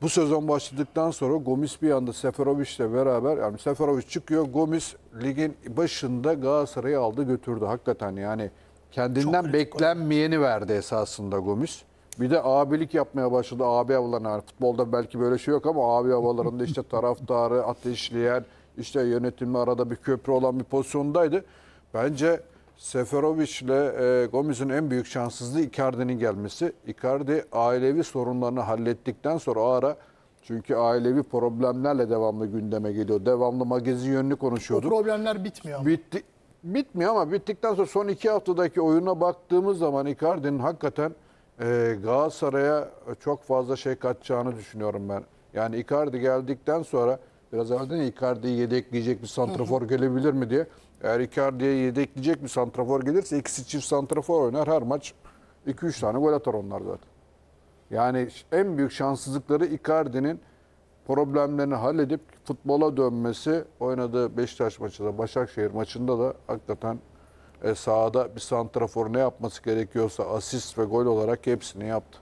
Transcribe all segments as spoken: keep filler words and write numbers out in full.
bu sezon başladıktan sonra Gomis bir anda Seferovic'le beraber, yani Seferovic çıkıyor, Gomis ligin başında Galatasaray'ı aldı götürdü hakikaten, yani kendinden beklenmeyeni verdi esasında Gomis. Bir de abilik yapmaya başladı, abi havalarına. Yani futbolda belki böyle şey yok ama abi havalarında işte taraftarı ateşleyen, işte yönetimle arada bir köprü olan bir pozisyondaydı. Bence Seferovic ile e, Gomis'in en büyük şanssızlığı Icardi'nin gelmesi. Icardi ailevi sorunlarını hallettikten sonra o ara, çünkü ailevi problemlerle devamlı gündeme geliyor. Devamlı magazin yönünü konuşuyordu. O problemler bitmiyor. Bitti, bitmiyor ama bittikten sonra son iki haftadaki oyuna baktığımız zaman Icardi'nin hakikaten e, Galatasaray'a çok fazla şey katacağını düşünüyorum ben. Yani Icardi geldikten sonra, biraz evvel de Icardi'yi yedekleyecek bir santrafor gelebilir mi diye. Eğer Icardi'ye yedekleyecek bir santrafor gelirse ikisi çift santrafor oynar. Her maç iki üç tane gol atar onlar zaten. Yani en büyük şanssızlıkları Icardi'nin problemlerini halledip futbola dönmesi. Oynadığı Beşiktaş maçında, Başakşehir maçında da hakikaten e, sahada bir santrafor ne yapması gerekiyorsa asist ve gol olarak hepsini yaptı.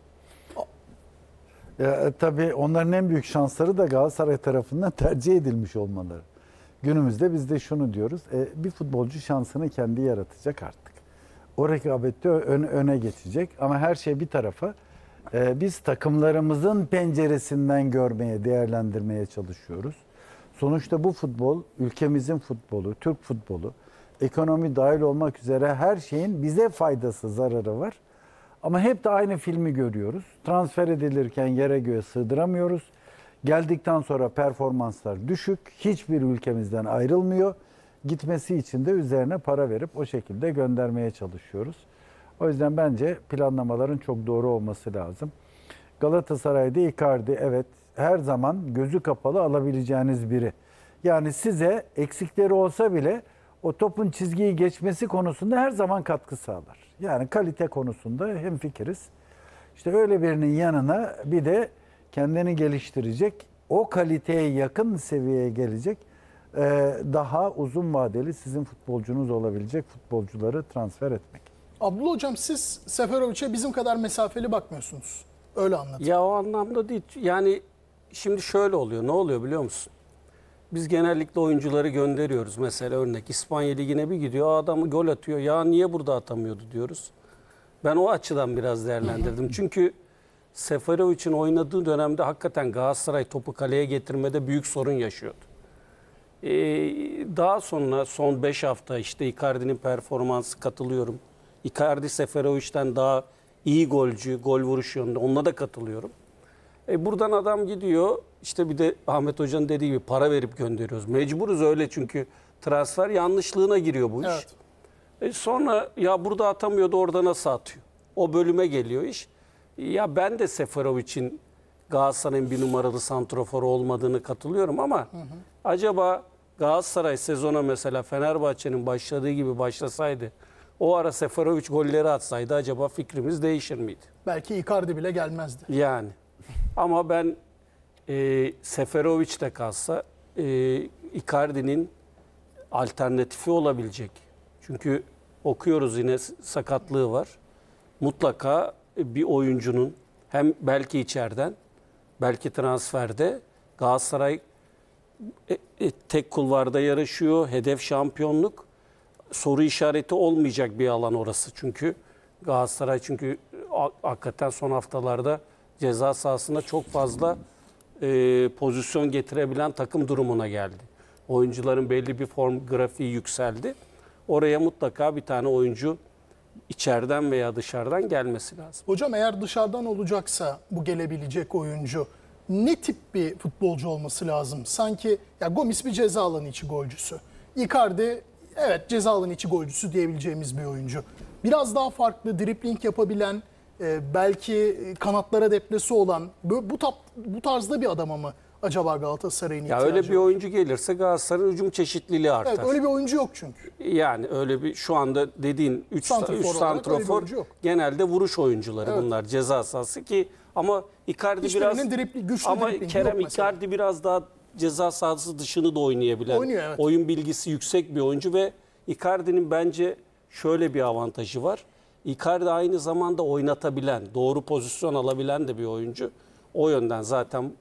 Ya, tabii onların en büyük şansları da Galatasaray tarafından tercih edilmiş olmaları. Günümüzde biz de şunu diyoruz, e, bir futbolcu şansını kendi yaratacak artık. O rekabette ön, öne geçecek ama her şey bir tarafa. E, biz takımlarımızın penceresinden görmeye, değerlendirmeye çalışıyoruz. Sonuçta bu futbol, ülkemizin futbolu, Türk futbolu, ekonomi dahil olmak üzere her şeyin bize faydası, zararı var. Ama hep de aynı filmi görüyoruz. Transfer edilirken yere göğe sığdıramıyoruz. Geldikten sonra performanslar düşük. Hiçbir ülkemizden ayrılmıyor. Gitmesi için de üzerine para verip o şekilde göndermeye çalışıyoruz. O yüzden bence planlamaların çok doğru olması lazım. Galatasaray'da Icardi, evet, her zaman gözü kapalı alabileceğiniz biri. Yani size eksikleri olsa bile o topun çizgiyi geçmesi konusunda her zaman katkı sağlar. Yani kalite konusunda hemfikiriz. İşte öyle birinin yanına bir de kendini geliştirecek, o kaliteye yakın seviyeye gelecek, daha uzun vadeli sizin futbolcunuz olabilecek futbolcuları transfer etmek. Abdullah Hocam, siz Seferovic'e bizim kadar mesafeli bakmıyorsunuz. Öyle anlatın. Ya o anlamda değil. Yani şimdi şöyle oluyor. Ne oluyor biliyor musun? Biz genellikle oyuncuları gönderiyoruz. Mesela örnek İspanya Ligi'ne bir gidiyor. Adamı gol atıyor. Ya niye burada atamıyordu diyoruz. Ben o açıdan biraz değerlendirdim. Çünkü Seferovic'in oynadığı dönemde hakikaten Galatasaray topu kaleye getirmede büyük sorun yaşıyordu. Ee, daha sonra son beş hafta işte Icardi'nin performansı, katılıyorum. Icardi Seferovic'ten daha iyi golcü, gol vuruş yönünde, onunla da katılıyorum. E buradan adam gidiyor, işte bir de Ahmet Hoca'nın dediği gibi para verip gönderiyoruz. Mecburuz öyle, çünkü transfer yanlışlığına giriyor bu iş. Evet. E sonra ya burada atamıyordu, orada nasıl atıyor? O bölüme geliyor iş. Ya ben de Seferovic'in Galatasaray'ın bir numaralı santrafor olmadığını katılıyorum ama hı hı. acaba Galatasaray sezona mesela Fenerbahçe'nin başladığı gibi başlasaydı, o ara Seferovic golleri atsaydı acaba fikrimiz değişir miydi? Belki Icardi bile gelmezdi. Yani. Ama ben e, Seferovic de kalsa e, Icardi'nin alternatifi olabilecek. Çünkü okuyoruz yine sakatlığı var. Mutlaka bir oyuncunun hem belki içeriden belki transferde, Galatasaray e, e, tek kulvarda yarışıyor. Hedef şampiyonluk. Soru işareti olmayacak bir alan orası. Çünkü Galatasaray çünkü hakikaten son haftalarda ceza sahasında çok fazla e, pozisyon getirebilen takım durumuna geldi. Oyuncuların belli bir form grafiği yükseldi. Oraya mutlaka bir tane oyuncu içeriden veya dışarıdan gelmesi lazım. Hocam, eğer dışarıdan olacaksa bu gelebilecek oyuncu ne tip bir futbolcu olması lazım? Sanki ya Gomis bir ceza alanı içi golcüsü. Icardi evet ceza alanı içi golcüsü diyebileceğimiz bir oyuncu. Biraz daha farklı, dribling yapabilen, belki kanatlara deplesi olan bu, bu tarzda bir adama mı acaba Galatasaray'ın ihtiyacı var? Ya öyle bir oyuncu gelirse Galatasaray'ın hücum çeşitliliği artar. Evet, öyle bir oyuncu yok çünkü. Yani öyle bir, şu anda dediğin üç santrafor genelde vuruş oyuncuları, evet. Bunlar ceza sahası ki ama Icardi biraz dripli, güçlü ama Kerem Icardi mesela. biraz daha ceza sahası dışını da oynayabilen, oynuyor, evet. Oyun bilgisi yüksek bir oyuncu ve Icardi'nin bence şöyle bir avantajı var. Icardi aynı zamanda oynatabilen, doğru pozisyon alabilen de bir oyuncu. O yönden zaten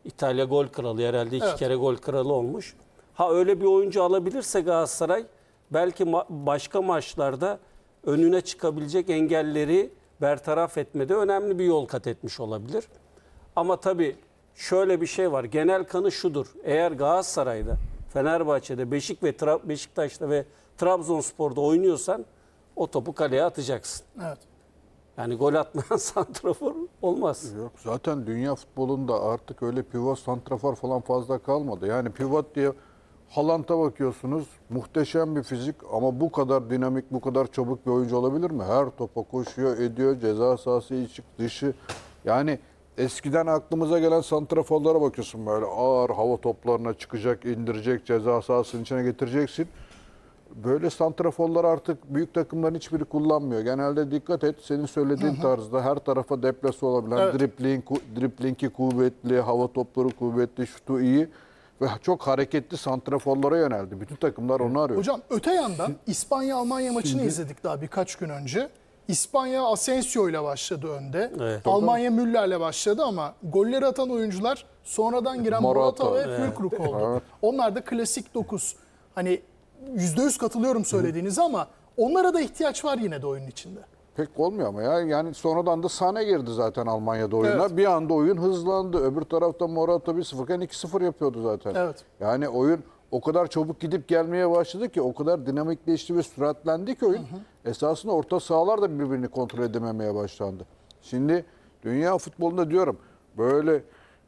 İtalya gol kralı, herhalde iki Evet. kere gol kralı olmuş. Ha öyle bir oyuncu alabilirse Galatasaray belki ma- başka maçlarda önüne çıkabilecek engelleri bertaraf etmede önemli bir yol kat etmiş olabilir. Ama tabii şöyle bir şey var. Genel kanı şudur. Eğer Galatasaray'da, Fenerbahçe'de, Beşik ve Tra- Beşiktaş'ta ve Trabzonspor'da oynuyorsan o topu kaleye atacaksın. Evet. Yani gol atmayan santrafor olmaz. Yok zaten dünya futbolunda artık öyle pivot santrafor falan fazla kalmadı. Yani pivot diye Haaland'a bakıyorsunuz, muhteşem bir fizik ama bu kadar dinamik, bu kadar çabuk bir oyuncu olabilir mi? Her topa koşuyor, ediyor, ceza sahası içi dışı. Yani eskiden aklımıza gelen santraforlara bakıyorsun, böyle ağır hava toplarına çıkacak, indirecek, ceza sahasının içine getireceksin. Böyle santraforlar artık büyük takımların hiçbiri kullanmıyor. Genelde dikkat et, senin söylediğin tarzda her tarafa deplase olabilen, Evet. dribling, driblingi kuvvetli, hava topları kuvvetli, şutu iyi ve çok hareketli santraforlara yöneldi. Bütün takımlar onu arıyor. Hocam öte yandan İspanya-Almanya maçını izledik daha birkaç gün önce. İspanya Asensio ile başladı önde. Evet. Almanya Müller'le başladı ama golleri atan oyuncular sonradan giren Morata, Morata. ve Evet. Füllkrug oldu. Evet. Onlar da klasik dokuz. Hani yüzde yüz katılıyorum söylediğinize ama onlara da ihtiyaç var yine de oyunun içinde. Pek olmuyor ama ya. Yani sonradan da Sané girdi zaten Almanya'da oyuna. Evet. Bir anda oyun hızlandı. Öbür tarafta Morata bir sıfırken iki sıfır yapıyordu zaten. Evet. Yani oyun o kadar çabuk gidip gelmeye başladı ki, o kadar dinamikleşti ve süratlendi ki oyun. Hı hı. Esasında orta sahalar da birbirini kontrol edememeye başlandı. Şimdi dünya futbolunda diyorum böyle,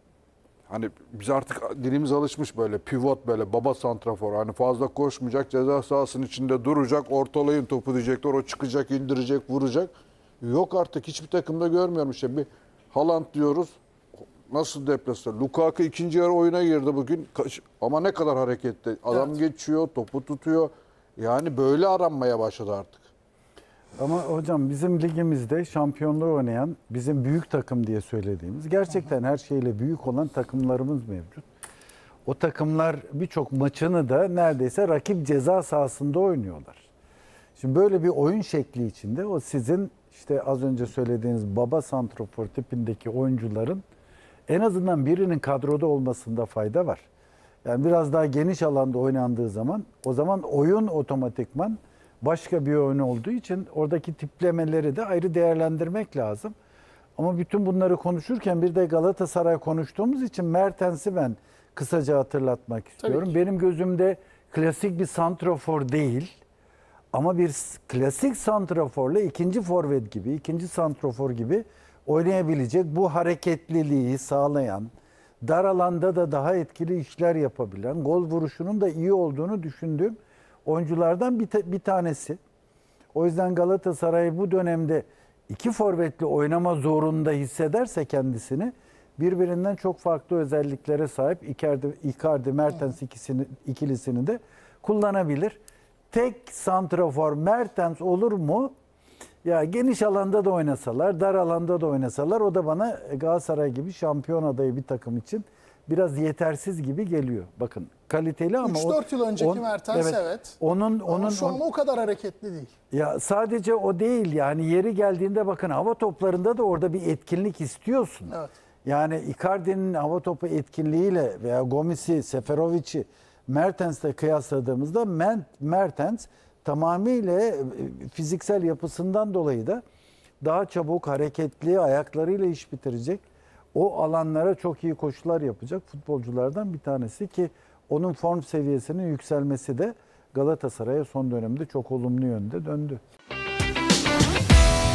hani biz artık dilimiz alışmış böyle pivot, böyle baba santrafor. Hani fazla koşmayacak, ceza sahasının içinde duracak, ortalayın topu diyecekler. O çıkacak, indirecek, vuracak. Yok artık, hiçbir takımda görmüyorum işte. Bir Haaland diyoruz. Nasıl deplase? Lukaku ikinci yarı oyuna girdi bugün. Kaç- Ama ne kadar hareketli. Adam Evet. geçiyor, topu tutuyor. Yani böyle aranmaya başladı artık. Ama hocam bizim ligimizde şampiyonluğu oynayan, bizim büyük takım diye söylediğimiz, gerçekten her şeyle büyük olan takımlarımız mevcut. O takımlar birçok maçını da neredeyse rakip ceza sahasında oynuyorlar. Şimdi böyle bir oyun şekli içinde o sizin işte az önce söylediğiniz baba santrafor tipindeki oyuncuların en azından birinin kadroda olmasında fayda var. Yani biraz daha geniş alanda oynandığı zaman, o zaman oyun otomatikman başka bir oyun olduğu için oradaki tiplemeleri de ayrı değerlendirmek lazım. Ama bütün bunları konuşurken bir de Galatasaray konuştuğumuz için Mertens'i ben kısaca hatırlatmak istiyorum. ki. Benim gözümde klasik bir santrafor değil ama bir klasik santraforla ikinci forvet gibi, ikinci santrafor gibi oynayabilecek, bu hareketliliği sağlayan, dar alanda da daha etkili işler yapabilen, gol vuruşunun da iyi olduğunu düşündüğüm oyunculardan bir, ta- bir tanesi. O yüzden Galatasaray bu dönemde iki forvetli oynama zorunda hissederse kendisini, birbirinden çok farklı özelliklere sahip Icardi, Icardi Mertens ikisini, ikilisini de kullanabilir. Tek santrafor Mertens olur mu? Ya geniş alanda da oynasalar, dar alanda da oynasalar, o da bana Galatasaray gibi şampiyon adayı bir takım için biraz yetersiz gibi geliyor. Bakın kaliteli ama üç o- dört yıl önceki on- Mertens evet. Onun Ama onun şu an o kadar hareketli değil. ya sadece o değil, yani yeri geldiğinde bakın hava toplarında da orada bir etkinlik istiyorsun. Evet. Yani Icardi'nin hava topu etkinliğiyle veya Gomis'i, Seferovic'i Mertens'le kıyasladığımızda Men- Mertens tamamıyla e, fiziksel yapısından dolayı da daha çabuk, hareketli, ayaklarıyla iş bitirecek, o alanlara çok iyi koşular yapacak futbolculardan bir tanesi ki onun form seviyesinin yükselmesi de Galatasaray'a son dönemde çok olumlu yönde döndü.